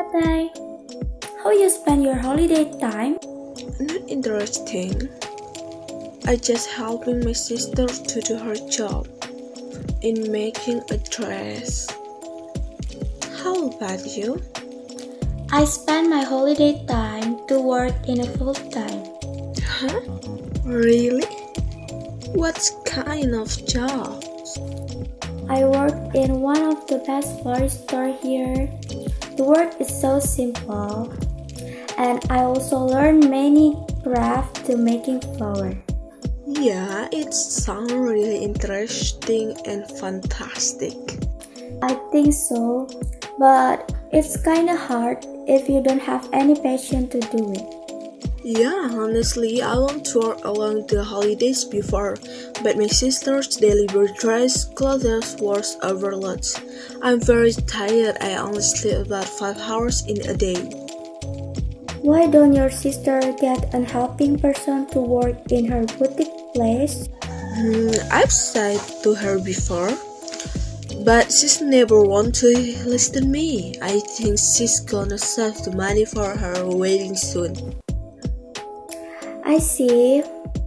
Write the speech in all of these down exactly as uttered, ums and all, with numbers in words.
birthday. How you spend your holiday time? Not interesting. I just helping my sister to do her job in making a dress. How about you? I spend my holiday time to work in a full time. Huh? Really? What kind of job? I work in one of the best florist store here. The work is so simple, and I also learn many crafts to making flowers. Yeah, it sounds really interesting and fantastic. I think so, but it's kinda hard if you don't have any passion to do it. Yeah, honestly, I want to work along the holidays before, but my sister's daily dress clothes was overload. I'm very tired. I only sleep about five hours in a day. Why don't your sister get a helping person to work in her boutique place? Hmm, I've said to her before, but she's never want to listen to me. I think she's gonna save the money for her wedding soon. I see.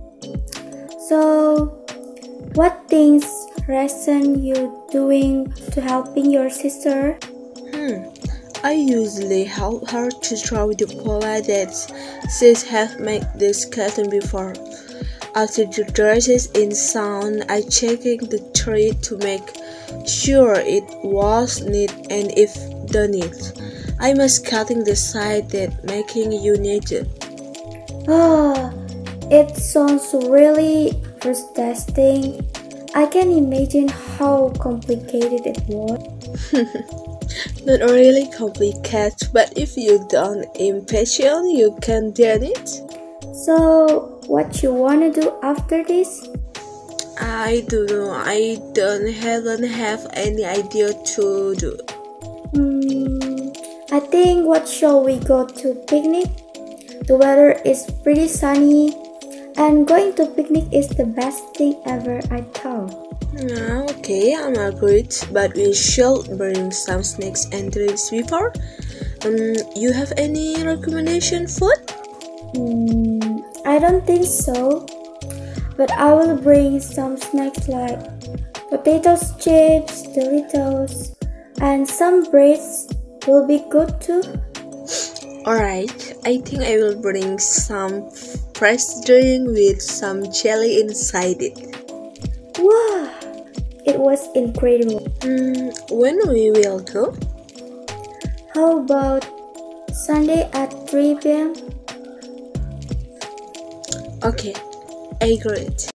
So, what things reason you doing to helping your sister? Hmm. I usually help her to draw the pola that she has made this cotton before. After the dress is in sound, I checking the thread to make sure it was neat and if done it. I must cutting the side that making you needed. Ah, it sounds really frustrating. I can imagine how complicated it was. Not really complicated, but if you don't impatient, you can get it. So, what you wanna do after this? I don't know. I don't haven't have any idea to do. Hmm, I think what shall we go to picnic? The weather is pretty sunny, and going to picnic is the best thing ever, I thought. Ah, okay, I'm agreed, but we should bring some snacks and drinks before. Um, you have any recommendation food? Hmm, I don't think so, but I will bring some snacks like potatoes chips, Doritos, and some breads will be good too. Alright, I think I will bring some fresh drink with some jelly inside it. Wow, it was incredible. Mm, when we will go? How about Sunday at three p m? Okay, I agree.